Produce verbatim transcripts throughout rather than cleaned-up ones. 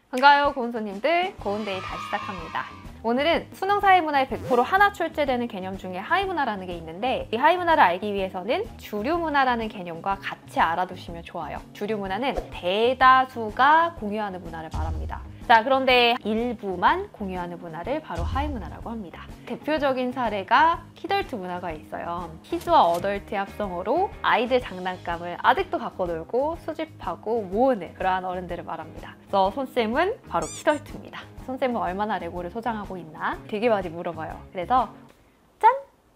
반가워요 고운 손님들, 고운데이 다시 시작합니다. 오늘은 수능 사회문화에 백 퍼센트 하나 출제되는 개념 중에 하위문화라는 게 있는데, 이 하위문화를 알기 위해서는 주류문화라는 개념과 같이 알아두시면 좋아요. 주류문화는 대다수가 공유하는 문화를 말합니다. 자, 그런데 일부만 공유하는 문화를 바로 하위문화라고 합니다. 대표적인 사례가 키덜트 문화가 있어요. 키즈와 어덜트의 합성어로 아이들 장난감을 아직도 갖고 놀고 수집하고 모으는 그러한 어른들을 말합니다. 그래서 손쌤은 바로 키덜트입니다. 손쌤은 얼마나 레고를 소장하고 있나 되게 많이 물어봐요. 그래서 짠!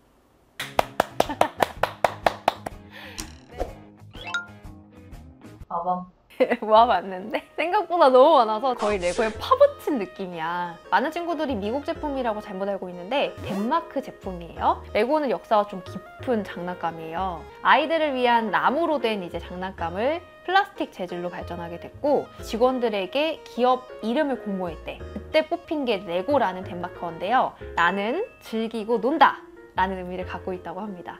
빠밤. 모아봤는데 생각보다 너무 많아서 거의 레고에 파묻힌 느낌이야. 많은 친구들이 미국 제품이라고 잘못 알고 있는데 덴마크 제품이에요. 레고는 역사가 좀 깊은 장난감이에요. 아이들을 위한 나무로 된 이제 장난감을 플라스틱 재질로 발전하게 됐고, 직원들에게 기업 이름을 공모할 때 그때 뽑힌 게 레고라는 덴마크어인데요. 나는 즐기고 논다 라는 의미를 갖고 있다고 합니다.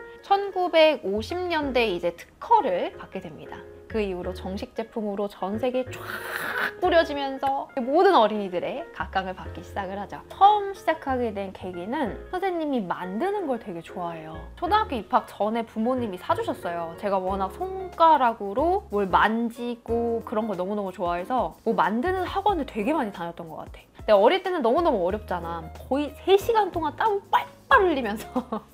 천구백오십 년대 이제 특허를 받게 됩니다. 그 이후로 정식 제품으로 전 세계에 쫙 뿌려지면서 모든 어린이들의 각광을 받기 시작을 하죠. 처음 시작하게 된 계기는 선생님이 만드는 걸 되게 좋아해요. 초등학교 입학 전에 부모님이 사주셨어요. 제가 워낙 손가락으로 뭘 만지고 그런 걸 너무너무 좋아해서 뭐 만드는 학원을 되게 많이 다녔던 것 같아. 근데 어릴 때는 너무너무 어렵잖아. 거의 세 시간 동안 땀을 빨빨 흘리면서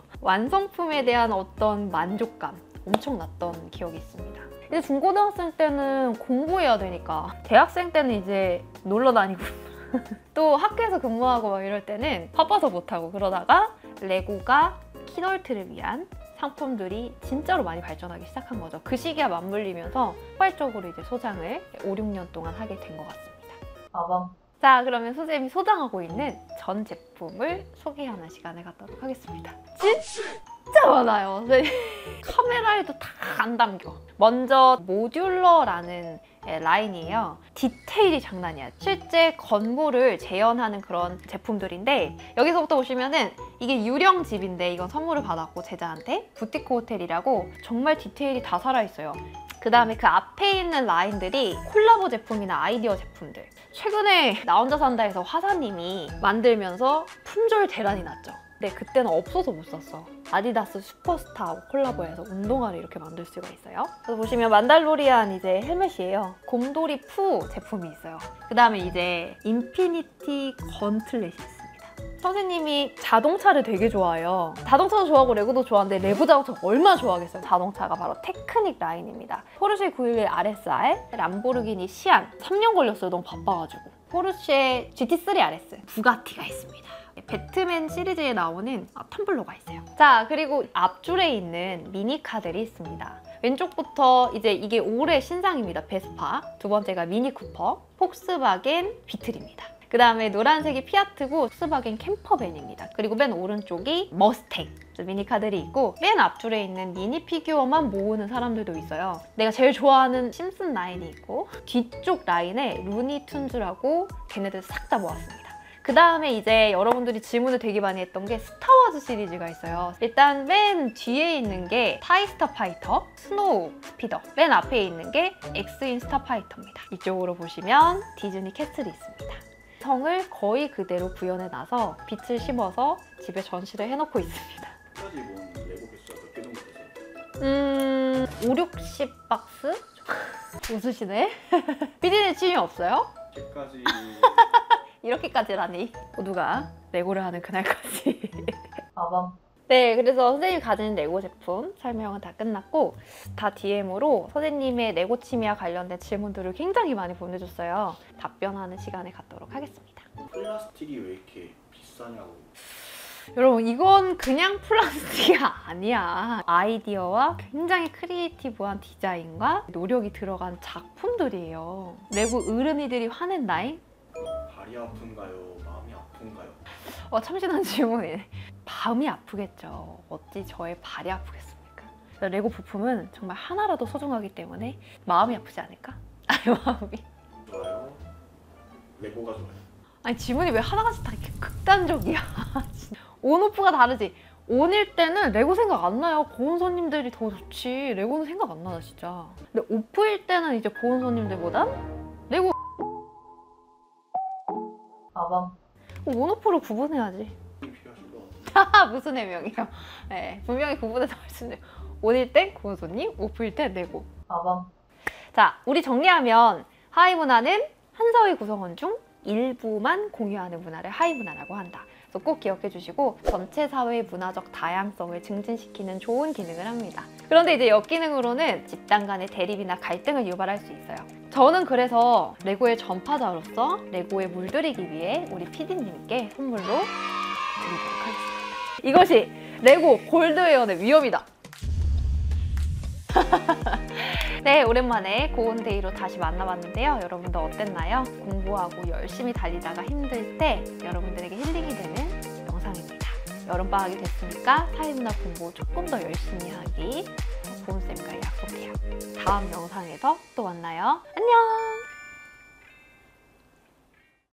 완성품에 대한 어떤 만족감 엄청 났던 기억이 있습니다. 이제 중고등학생 때는 공부해야 되니까, 대학생 때는 이제 놀러 다니고 또 학교에서 근무하고 막 이럴 때는 바빠서 못하고, 그러다가 레고가 키덜트를 위한 상품들이 진짜로 많이 발전하기 시작한 거죠. 그 시기와 맞물리면서 포괄적으로 이제 소장을 오, 육 년 동안 하게 된 것 같습니다. 빠밤. 자, 그러면 선생님이 소장하고 있는 전 제품을 소개하는 시간을 갖도록 하겠습니다. 진짜 많아요. 카메라에도 다 안 담겨. 먼저 모듈러라는 라인이에요. 디테일이 장난이야. 실제 건물을 재현하는 그런 제품들인데, 여기서부터 보시면은 이게 유령 집인데 이건 선물을 받았고 제자한테 부티크 호텔이라고 정말 디테일이 다 살아있어요. 그 다음에 그 앞에 있는 라인들이 콜라보 제품이나 아이디어 제품들. 최근에 나 혼자 산다에서 화사님이 만들면서 품절 대란이 났죠. 근데 그때는 없어서 못 샀어. 아디다스 슈퍼스타하고 콜라보해서 운동화를 이렇게 만들 수가 있어요. 그래서 보시면 만달로리안 이제 헬멧이에요. 곰돌이 푸 제품이 있어요. 그 다음에 이제 인피니티 건틀렛이 있습니다. 선생님이 자동차를 되게 좋아해요. 자동차도 좋아하고 레고도 좋아하는데 레고 자동차가 얼마나 좋아하겠어요. 자동차가 바로 테크닉 라인입니다. 포르쉐 구백십일 알에스알, 람보르기니 시안. 삼 년 걸렸어요. 너무 바빠가지고. 포르쉐 지티 쓰리 알에스, 부가티가 있습니다. 배트맨 시리즈에 나오는 텀블러가 있어요. 자, 그리고 앞줄에 있는 미니카들이 있습니다. 왼쪽부터 이제 이게 올해 신상입니다. 베스파. 두 번째가 미니쿠퍼, 폭스바겐 비틀입니다. 그 다음에 노란색이 피아트고 폭스바겐 캠퍼밴입니다. 그리고 맨 오른쪽이 머스탱 미니카들이 있고, 맨 앞줄에 있는 미니 피규어만 모으는 사람들도 있어요. 내가 제일 좋아하는 심슨 라인이 있고, 뒤쪽 라인에 루니툰즈라고 걔네들 싹 다 모았습니다. 그 다음에 이제 여러분들이 질문을 되게 많이 했던 게 스타워즈 시리즈가 있어요. 일단 맨 뒤에 있는 게 타이 스타파이터, 스노우 스피더. 맨 앞에 있는 게 엑스인 스타파이터입니다. 이쪽으로 보시면 디즈니 캐슬이 있습니다. 성을 거의 그대로 구현해놔서 빛을 심어서 집에 전시를 해놓고 있습니다. 까지 모은 레고 개수가 몇 개 정도 되세요? 음... 오, 육십 박스? 웃으시네? 피디님 취미 없어요? 제까지 이렇게까지라니. 모두가 레고를 하는 그날까지. 빠밤. 네, 그래서 선생님이 가진 레고 제품 설명은 다 끝났고, 다 디엠으로 선생님의 레고 취미와 관련된 질문들을 굉장히 많이 보내줬어요. 답변하는 시간을 갖도록 하겠습니다. 플라스틱이 왜 이렇게 비싸냐고. 여러분, 이건 그냥 플라스틱이 아니야. 아이디어와 굉장히 크리에이티브한 디자인과 노력이 들어간 작품들이에요. 레고 어른이들이 화낸다잉? 발이 아픈가요? 마음이 아픈가요? 어, 참신한 질문이네. 마음이 아프겠죠. 어찌 저의 발이 아프겠습니까? 레고 부품은 정말 하나라도 소중하기 때문에 마음이 아프지 않을까? 아니, 마음이. 좋아요? 레고가 좋아요? 아니, 질문이 왜 하나같이 다 이렇게 극단적이야. 온오프가 다르지. 온일 때는 레고 생각 안 나요. 고운 손님들이 더 좋지. 레고는 생각 안 나요, 진짜. 근데 오프일 때는 이제 고운 손님들보단 레고 빠밤. 모노포를 구분해야지. 힘이 필요하신 거. 하하, 무슨 해명이요? 네, 분명히 구분해서 말씀드려요. 온일 땐 고은소님, 오프일 땐 레고. 빠밤. 자, 우리 정리하면 하이 문화는 한 사회 구성원 중 일부만 공유하는 문화를 하이 문화라고 한다. 그래서 꼭 기억해 주시고 전체 사회의 문화적 다양성을 증진시키는 좋은 기능을 합니다. 그런데 이제 역기능으로는 집단 간의 대립이나 갈등을 유발할 수 있어요. 저는 그래서 레고의 전파자로서 레고에 물들이기 위해 우리 피디님께 선물로 드리도록 하겠습니다. 이것이 레고 골드웨어의 위험이다. 네, 오랜만에 고온데이로 다시 만나봤는데요. 여러분도 어땠나요? 공부하고 열심히 달리다가 힘들 때 여러분들에게 힐링이 되는 영상입니다. 여름방학이 됐으니까 사회문화 공부 조금 더 열심히 하기 고은쌤과 약속해요. 다음 영상에서 또 만나요. 안녕!